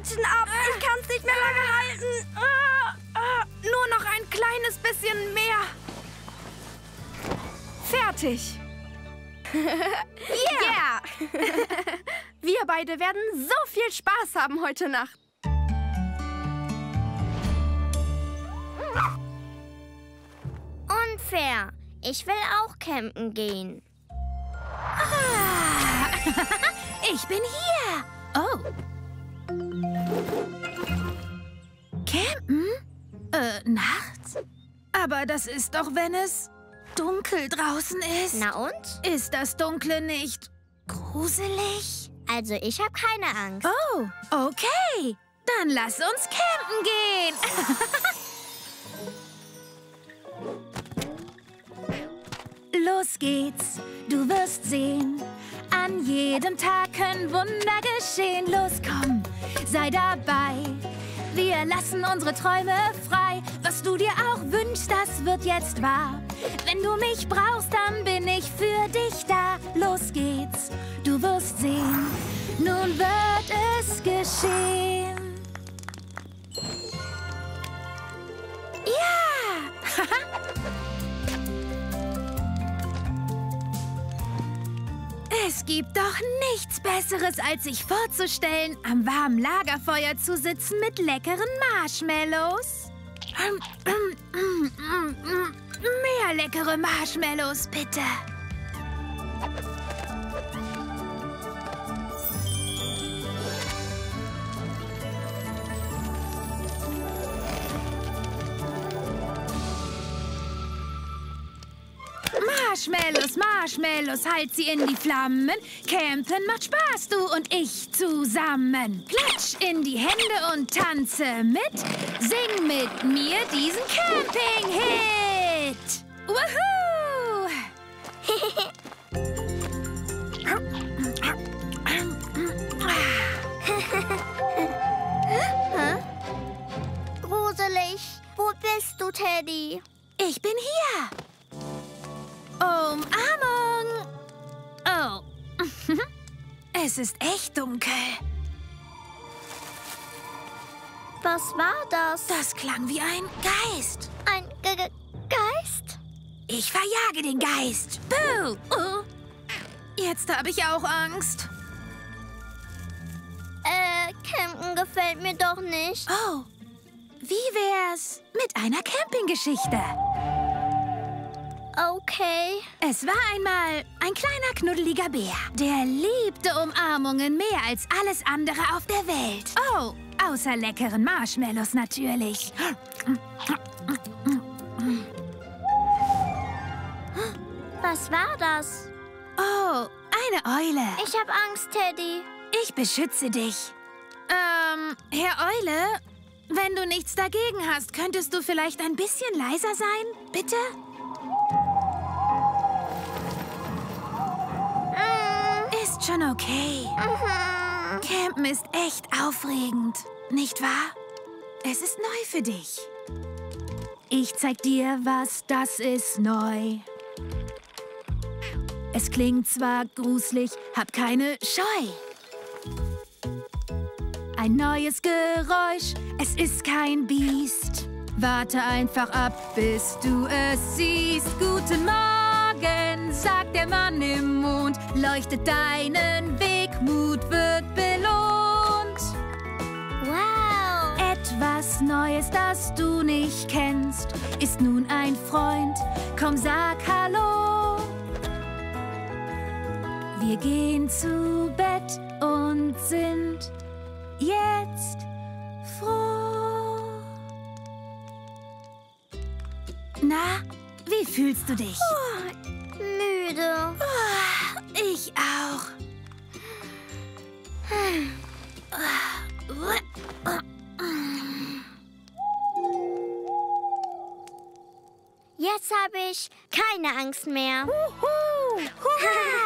Atem ab. Ich kann es nicht mehr lange halten. Nur noch ein kleines bisschen mehr. Fertig. Yeah! Wir beide werden so viel Spaß haben heute Nacht. Unfair. Ich will auch campen gehen. Ich bin hier. Oh. Campen? Nachts? Aber das ist doch, wenn es dunkel draußen ist. Na und? Ist das Dunkle nicht gruselig? Also ich habe keine Angst. Oh, okay. Dann lass uns campen gehen. Los geht's, du wirst sehen. An jedem Tag können Wunder geschehen. Los, komm, sei dabei. Wir lassen unsere Träume frei. Was du dir auch wünschst, das wird jetzt wahr. Wenn du mich brauchst, dann bin ich für dich da. Los geht's, du wirst sehen. Nun wird es geschehen. Ja! Es gibt doch nichts Besseres, als sich vorzustellen, am warmen Lagerfeuer zu sitzen mit leckeren Marshmallows. Mehr leckere Marshmallows, bitte. Marshmallows, Marshmallows, halt sie in die Flammen. Campen macht Spaß, du und ich zusammen. Klatsch in die Hände und tanze mit. Sing mit mir diesen Camping-Hit. Woohoo! Gruselig. Wo bist du, Teddy? Ich bin hier. Umarmung! Oh. Es ist echt dunkel. Was war das? Das klang wie ein Geist. Ein Geist? Ich verjage den Geist. Buh! Jetzt habe ich auch Angst. Campen gefällt mir doch nicht. Oh, wie wär's mit einer Campinggeschichte? Okay. Es war einmal ein kleiner, knuddeliger Bär. Der liebte Umarmungen mehr als alles andere auf der Welt. Oh, außer leckeren Marshmallows natürlich. Was war das? Oh, eine Eule. Ich hab Angst, Teddy. Ich beschütze dich. Herr Eule, wenn du nichts dagegen hast, könntest du vielleicht ein bisschen leiser sein, bitte? Ist schon okay. Campen ist echt aufregend, nicht wahr? Es ist neu für dich. Ich zeig dir, was das ist neu. Es klingt zwar gruselig, hab keine Scheu. Ein neues Geräusch, es ist kein Biest. Warte einfach ab, bis du es siehst. Guten Morgen, sagt der Mann im Mond. Leuchtet deinen Weg, Mut wird belohnt. Wow. Etwas Neues, das du nicht kennst, ist nun ein Freund. Komm, sag Hallo. Wir gehen zu Bett und sind jetzt froh. Na, wie fühlst du dich? Müde. Ich auch. Jetzt habe ich keine Angst mehr. Hurra!